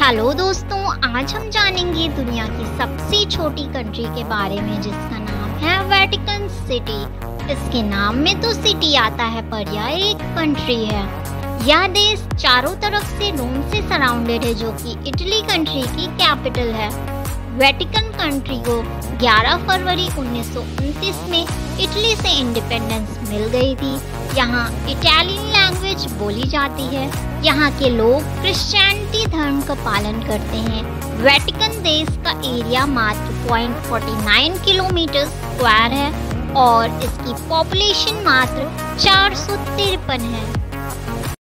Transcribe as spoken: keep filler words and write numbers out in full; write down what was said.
Hello दोस्तों, आज हम जानेंगे दुनिया की सबसे छोटी कंट्री के बारे में जिसका नाम है वेटिकन सिटी। इसके नाम में तो सिटी आता है पर यह एक कंट्री है। यह देश चारों तरफ से रोम से सराउंडेड है जो कि इटली कंट्री की कैपिटल है। वेटिकन कंट्री को ग्यारह फरवरी उन्नीस सौ उनतीस में इटली से इंडिपेंडेंस मिल गई थी। यहाँ इटालियन लैंग्वेज बोली जाती है। यहाँ के लोग क्रिश्चियनिटी धर्म का पालन करते हैं। वेटिकन देश का एरिया मात्र point forty nine kilometre square है और इसकी पॉपुलेशन मात्र चार सौ तिरपन है।